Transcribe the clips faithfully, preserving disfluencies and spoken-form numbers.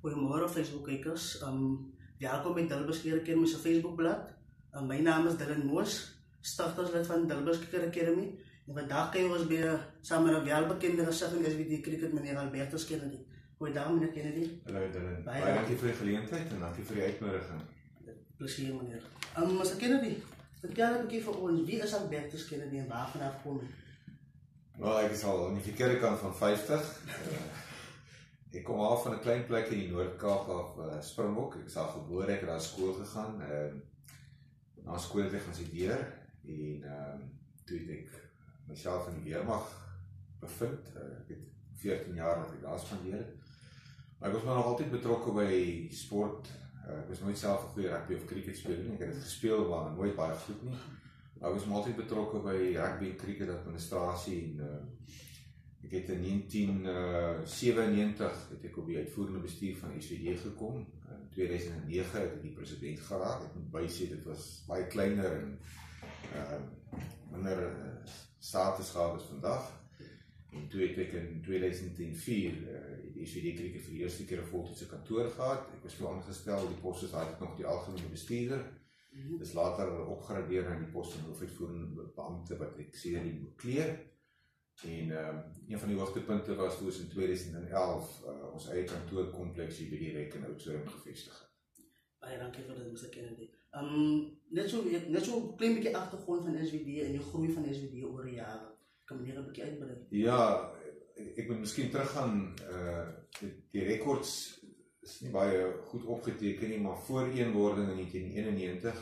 Goedemorgen Facebook-kijkers. Um, welkom bij Dilbers Kleer Academy Facebookblad. Um, mijn naam is Dylan Moos, starterslid van Dilbers Kleer Academy. En vandaag kijken we ons bij samen met een welbekende gezicht van S W D Cricket, meneer Albertus Kennedy. Goeiedag meneer Kennedy. Hallo Dylan. Baie dankie vir die geleentheid en dankie vir die uitnodiging. Plezier meneer. Um, meneer Kennedy, vertel een beetje voor ons, wie is Albertus Kennedy en waar vanaf kom je? Wel, ek is al aan die verkeerde kant van vyftig. Uh, ek kom af van 'n klein plek in die Noord-Kaap af, uh, Springbok. Ek is al gebore, ek het daar skool gegaan. Uh, na skool het ek gaan studeer en uh, toe het ek myself in die weermag bevind. Uh, ek het veertien jaar wat ek daar spandeer. Maar ek was maar nog altyd betrokke by sport. Uh, ek was nooit self 'n goeie rugby of cricket speler nie. Ek het dit gespeel, maar nooit baie goed nie. Maar ek was maar altyd betrokke by rugby en cricket administrasie en uh, ek het in negentien sewennegentig het ek op die uitvoerende bestuur van S W D gekom. In tweeduisend nege het ek die president geraak. Ek moet bysê dit was baie kleiner en uh, minder uh, status gehad as vandag. En toe het ek in tweeduisend vier uh, die S W D cricket vir die eerste keer 'n voltydse kantoor gehad. Ek was toe aangestel, die pos is altyd nog die algemene bestuurder. Dis later opgradeer na die pos van hoofuitvoerende beampte wat ek sedert bekleed. En uh, een van die hoogtepunte was toe ons in tweeduisend elf uh, ons eie kantoorkompleks hier by die Rek in Oudtshoorn gevestig het. Baie dankie vir dit, meneer Kennedy. Um, net so net so 'n klein bietjie agtergrond van S W D en die groei van S W D oor die jare. Kan meneer 'n bietjie uitbrei? Ja, ek, ek moet miskien teruggaan, uh, die, die rekords is nie baie goed opgeteken nie, maar voor eenwording in negentien eenennegentig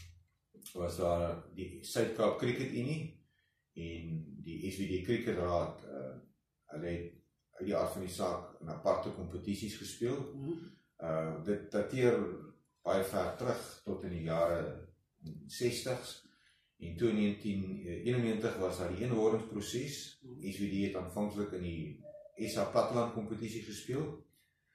was daar die Suid-Kaap Cricket Unie en die S W D Cricket Raad. Uh, hulle het uit die aard van die saak in aparte kompetisies gespeel. Uh, dit dateer baie ver terug tot in die jare sestig's. En toe in negentien eenennegentig was daar die eenwordingsproses. S W D het aanvanklik in die S A Platteland kompetisie gespeel.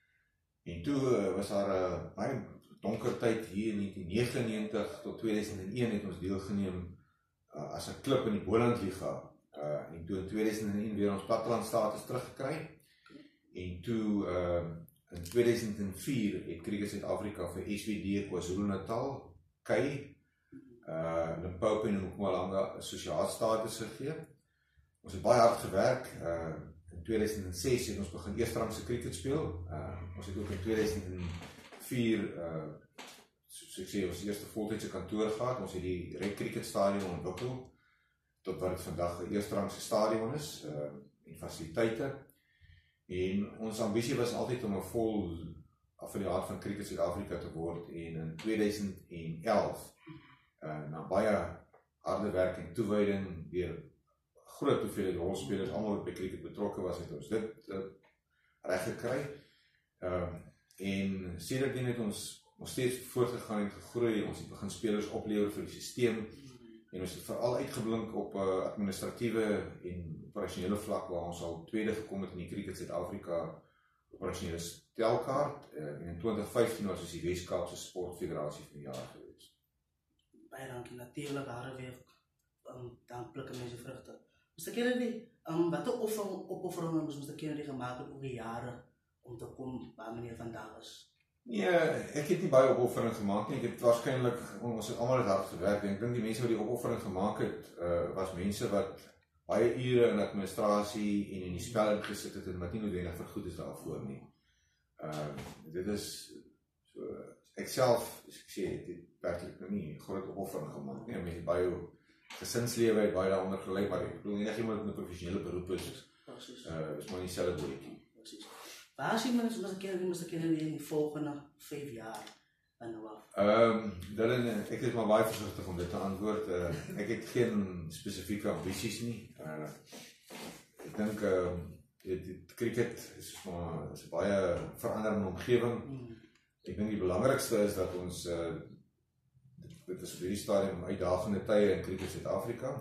En toe uh, was daar 'n uh, baie donker tyd hier in negentien negenennegentig tot tweeduisend een het ons deelgeneem uh, as 'n klub in die Boland Liga. Uh, en toe in tweeduisend een weer ons Platteland status teruggekry. En toe uh, in tweeduisend vier het Cricket Suid-Afrika vir S W D KwaZulu-Natal, K Y, uh, Limpopo en Mpumalanga assosiaatstatus gegee. Ons het baie hard gewerk. Uh, In tweeduisend ses het ons begin eerstrangse cricket speel. Uh, ons het ook in tweeduisend vier, uh, soos ek sê, ons eerste voltydse kantoor gehad. Ons het die Rek Cricket Stadion ontwikkel tot wat het vandag 'n eerstrangse stadion is uh, en fasiliteite. En ons ambisie was altyd om 'n vol affiliaat van Cricket Suid-Afrika te word. En in tweeduisend elf, uh, na baie harde werk en toewyding deur groot hoeveelheid rolspelers, almal wat by cricket betrokke was, het ons dit uh, reg gekry. Uh, en sedertdien het ons nog steeds voortgegaan en gegroei. Ons het begin spelers oplewer vir die stelsel en ons het veral uitgeblink op uh, administratiewe en operasionele vlak waar ons al tweede gekom het in die Cricket Suid-Afrika operasionele stelkaart uh, en in twintig vyftien was ons die Wes-Kaapse Sportfederasie van die jaar gewees. Baie dankie, natuurlik harde werk, um, dan plukke mense vrugte. meneer Kennedy, um, wat 'n opoffering moes meneer Kennedy gemaak het oor die jare om te kom waar meneer vandag is? Nee, ek het nie baie opoffering gemaak nie. Ek het waarskynlik, ons het almal het hard gewerk. Ek dink die mense wat die opoffering gemaak het, uh, was mense wat baie ure in administrasie en in die spel ingesit het en wat nie noodwendig vergoed is daarvoor nie. Uh, dit is so, ek self, as ek sê, het dit werklik nou nie groot opoffering gemaak nie. Mense baie gesinslewe het baie daaronder gelei, maar ek bedoel nie dat iemand met 'n professionele beroep is. Presies. Uh, is maar nie selfe boetjie. Presies. Waar sien mens meneer Kennedy, meneer Kennedy in die volgende vyf jaar van nou af? Ehm, um, Dylan, ek is maar baie versigtig om dit te antwoord. Uh, ek het geen spesifieke ambisies nie. Uh, ek dink uh, die, die cricket is maar is 'n baie veranderende omgewing. Hmm. Ek dink die belangrikste is dat ons uh, dit is op hierdie stadium uitdagende tye in Cricket Suid-Afrika.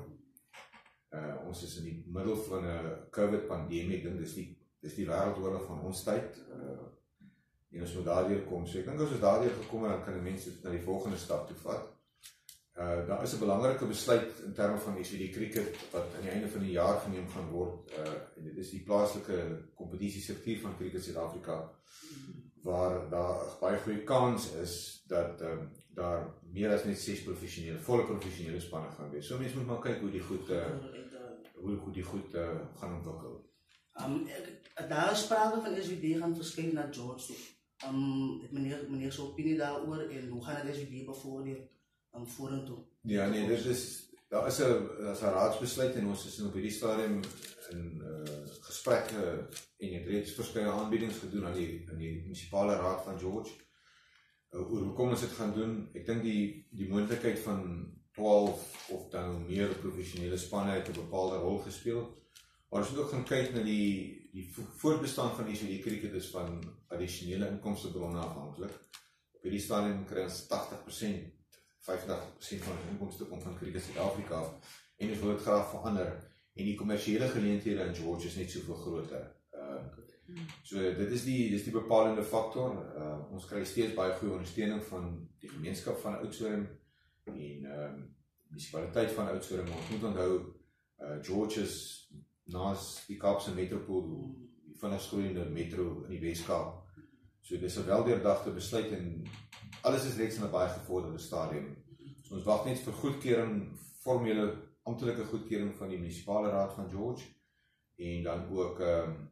Uh, ons is in die middel van 'n COVID pandemie. Ek dink dis die dis die wêreldoorlog van ons tyd. Uh, en ons moet daardeur kom. So ek dink as ons daardeur gekom het, dan kan die mense na die volgende stap toe vat. Uh, daar is 'n belangrike besluit in terme van S W D Cricket wat aan die einde van die jaar geneem gaan word. Uh, en dit is die plaaslike kompetitiestruktuur van Cricket Suid-Afrika waar daar baie goeie kans is dat um, daar meer as net ses professionele, volle professionele spanne gaan wees. So mens moet maar kyk hoe die goed uh, hoe, hoe die goed uh, gaan ontwikkel. Um, ek, daar is sprake van S V D gaan verskyn na George toe. Um, meneer, meneer zijn opinie daarover en hoe gaan het S V D bijvoorbeeld um, vorentoe? Ja, nee, dit is, daar is een, is een raadsbesluit en ons is op hierdie stadium in uh, gesprekke en het reeds verskeie aanbiedings gedoen aan die, aan die munisipale raad van George. Uh, oor hoe kom ons dit gaan doen? Ek dink die, die moontlikheid van twaalf of dan meer professionele spanne het 'n bepaalde rol gespeel. Maar ons moet ook gaan kyk na die, die voortbestaan van S V D cricket is van addisionele inkomstebronne afhanklik. Op hierdie stadium kry ons tagtig persent, vyf en tagtig persent van ons inkomste kom van Cricket Suid-Afrika en ons wil dit graag verander. En die kommersiële geleenthede in George is net soveel groter. Uh, so dit is die, dit is die bepalende faktor. Uh, ons kry steeds baie goeie ondersteuning van die gemeenskap van Oudtshoorn en um, die munisipaliteit van Oudtshoorn. Ons moet onthou, uh, George is naas die Kaapse metropool, die vinnigst groeiende metro in die Weskaap. So dit is 'n weldeurdagte besluit en alles is reeds in 'n baie gevorderde stadium. So ons wag net vir goedkeuring, formele amptelike goedkeuring van die munisipale raad van George en dan ook um,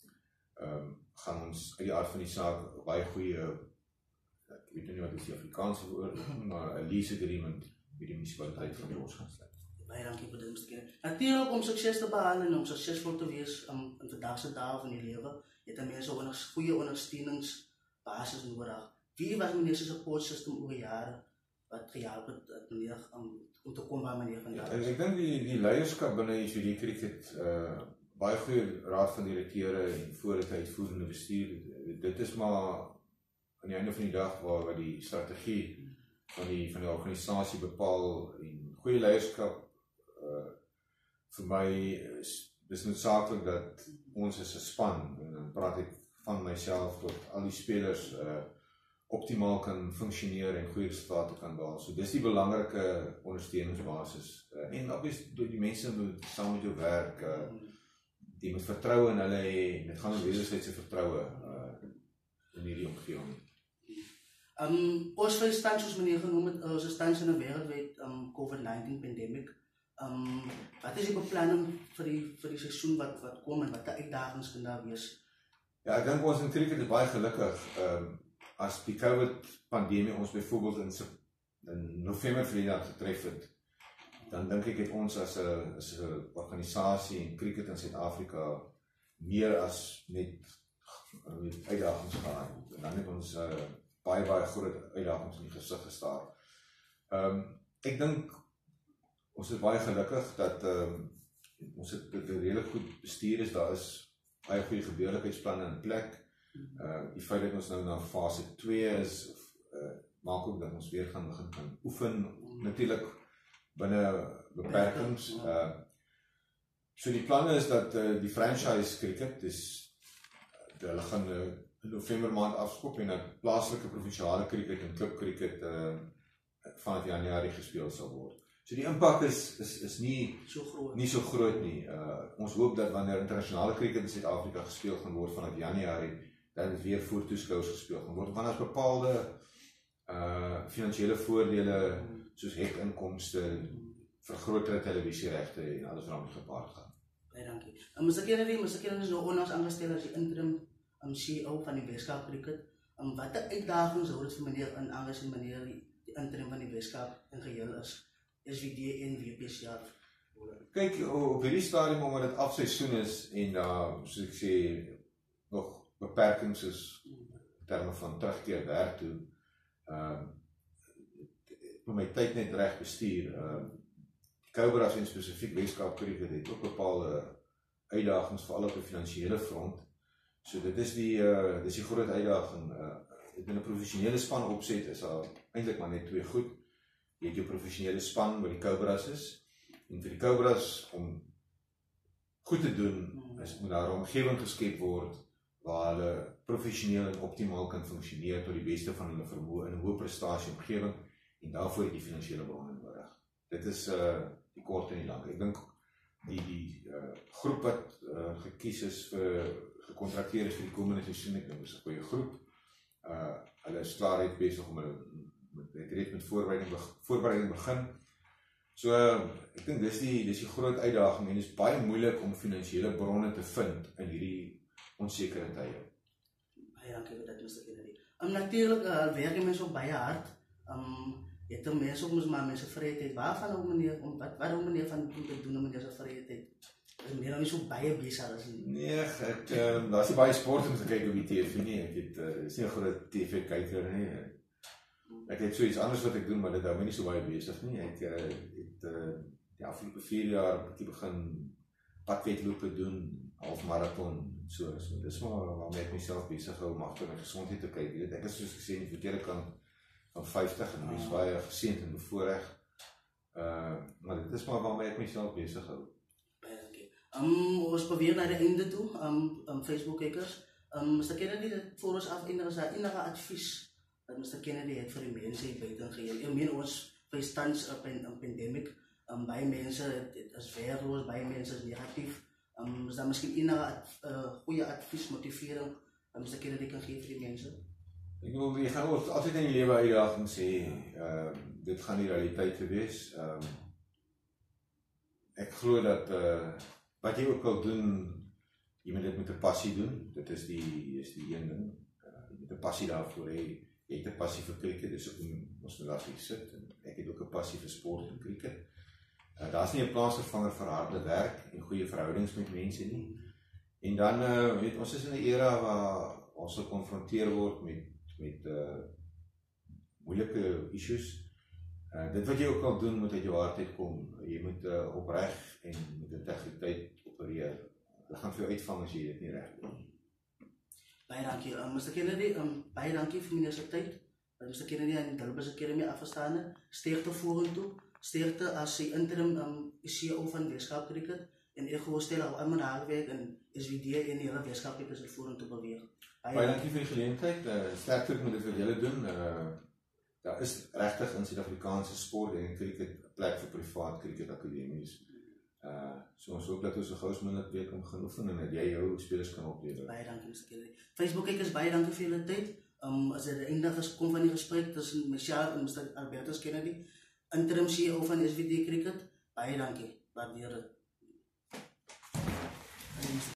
um, gaan ons uit die aard van die saak baie goeie, ek weet nie wat is die Afrikaanse woord, maar 'n lease agreement met die munisipaliteit van George gaan sluit. Baie dankie vir dit. Natuurlijk om sukses te behalen en om succesvol te wees um, in vandagse dae van die lewe, het dan mense onder goeie ondersteuningsbasis nodig. Wie was meneer se support system oor jare wat gehelp het meneer um, om te kom waar meneer vandag is? Ek, ek dink die, die leierskap binne S V D Cricket, uh, baie goeie raad van direkteure en voor het uitvoerende bestuur, dit is maar aan die einde van die dag waar, waar die strategie van die, van die organisasie bepaal en goeie leierskap Uh, vir my is dis noodsaaklik dat ons is 'n span en dan praat ek van myself tot al die spelers uh, optimaal kan funksioneer en goeie resultate kan behaal. So dis die belangrike ondersteuningsbasis. Uh, en obviously door die mense moet saam met jou werk, uh, die moet vertroue in hulle hê, dit gaan om wederzijdse vertroue uh, in hierdie omgewing. Um, ons vir stand soos meneer genoem het, ons is tans in 'n wêreldwyd um, COVID negentien pandemic. Um, wat is die beplanning vir die, vir die seisoen wat, wat kom en wat die uitdagings kan daar wees? Ja, ek dink ons in cricket is baie gelukkig. Um, as die COVID pandemie ons byvoorbeeld in, in November verlede jaar getref het, dan dink ek het ons as 'n as 'n organisasie en cricket in Suid-Afrika meer as net met uitdagings gehad. En dan het ons uh, baie baie groot uitdagings in die gesig gestaar. Um, ek dink ons is baie gelukkig dat um, ons het dit redelijk goed bestuur is, daar is baie goeie gebeurlikheidsplanne in plek. Uh, die feit dat ons nou na fase twee is, uh, maak ook dat ons weer gaan begin kan oefen, natuurlijk binne beperkings. Uh, so die planne is dat uh, die franchise cricket, dus uh, hulle gaan uh, in November maand afskop en dat plaaslike provinsiale cricket en club cricket uh, vanaf Januarie gespeel sal word. So die impak is, is, is nie, so groot. nie so groot nie. Uh, ons hoop dat wanneer internasionale cricket in Suid-Afrika gespeel gaan word vanaf Januarie, dat het weer voor toeskouers gespeel gaan word. Want as bepaalde uh, finansiële voordele, soos hekinkomste, vergrotere televisieregte en alles wat daarmee gepaard gaan. Baie dankie. En Mister Kennedy, Mister Kennedy is nou onlangs aangestel as die interim um, C E O van die Weskaap Cricket. Um, wat die uitdagings hou dit vir meneer in aangesien meneer die, die interim van die Weskaap in geheel is? S V D en W P C R. Kyk, op hierdie stadium, omdat dit afseisoen is en daar, uh, soos ek sê, nog beperkings is in terme van terugkeer werk toe, uh, met my tyd net reg bestuur. Uh, die Cobras en spesifiek Weskaap Cricket het ook bepaalde uitdagings, veral op die finansiële front. So dit is die, uh, dit is die groot uitdaging. Uh, in 'n professionele span opset is daar eintlik maar net twee goed. Jy het jou professionele span wat die Cobras is, en vir die Cobras om goed te doen, is moet daar 'n omgewing geskep word waar hulle professioneel en optimaal kan funksioneer tot die beste van hulle vermoë in 'n hoë prestasie omgewing, en daarvoor het die finansiële bronne nodig. Dit is uh, die kort en die lang. Ek dink die, die uh, groep wat uh, gekies is vir gekontrakteer is vir die komende seisoen, ek dink is 'n goeie groep. is klaar het besig om hulle met met, met voorbereiding, voorbereiding begin. So, ek dink dis die, dis die groot uitdaging en dit is baie moeilik om finansiële bronne te vind in hierdie onsekere tye. Baie dankie vir dit, mister Kennedy. Um, natuurlijk uh, werken mensen ook baie hard. Um, je hebt er mensen ook maar mensen vrijheid. Waarvan ook meneer, om, wat, waarom meneer van te doen om meneer zijn vrijheid? Is meneer nou niet zo baie bezig als nie? Nee, ek, um, daar is nie baie sport om te kyk op die T V nie. Ek het, uh, is nie 'n groot T V-kyker nie. Ek het so iets anders wat ek doen, maar dit hou my nie so baie besig nie. Ek uh, het uh, die afgelope vier jaar ek begin padwedlope doen, half marathon, so. So dis maar waarmee ek myself besig hou om agter my gesondheid te kyk. Jy weet, ek is soos gesê in die verkeerde kant van vyftig en mens baie geseënd en bevoorreg. Uh, maar dit is maar waarmee ek myself besig hou. Um, ons beweer naar de einde toe, um, um, Facebook-kijkers. Um, mister Kennedy, voor ons afeindigen is daar enige advies dat mister Kennedy heeft voor die mensen buiten geheel. Ik meen ons bijstands op een, een pandemic. Um, bij mensen, het, het is weerloos, bij mensen is negatief. Um, is daar misschien enige ad, uh, goede advies, motivering dat mister Kennedy kan geven voor die mensen? Ik bedoel, je gaat altijd in je leven uitdaging sê, uh, dit gaan die realiteit wees. Um, ek glo dat uh, wat jy ook wil doen, jy moet dit met 'n passie doen. Dit is die is die een ding. Uh, jy moet 'n passie daarvoor hê. Jy het 'n passie vir cricket, dis ook ons moet daar sit. En ek het ook 'n passie vir sport en cricket. Uh, Daar's nie 'n plaatsvervanger vir harde werk en goeie verhoudings met mense nie. En dan uh, weet ons is in 'n era waar ons gekonfronteer word met met uh, moeilike issues. Uh, dit wat jy ook al doen, moet uit jou hart kom. Jy moet uh, opreg en met integriteit opereer. Dit gaan vir jou uitvang as jy dit nie reg doen. Baie dankie. Um, mister Kennedy, um, baie dankie vir meneer se tyd. Uh, mister Kennedy aan die Dilbus Academy afgestaan. Sterkte vorentoe. Sterkte as die interim um, C E O van Weskaap Cricket. En ek voorstel al aan my hardwerk en S V D en die hele Weskaap Cricket is vorentoe beweeg. Baie, baie dankie vir die geleentheid. Uh, sterkte met dit wat julle doen. Uh, Daar is regtig in Suid-Afrikaanse sport en cricket 'n plek vir privaat cricket akademies. Uh, so ons hoop dat ons so gou as moontlik weer kan gaan oefen en dat jy jou spelers kan opleer. Baie dankie, mister Kennedy. Facebook-kykers, baie dankie vir julle tyd. Um, as dit eindig is, kom van die gesprek tussen Michelle en mister Albertus Kennedy, interim C E O van S V D Cricket. Baie dankie. Waardeer dit.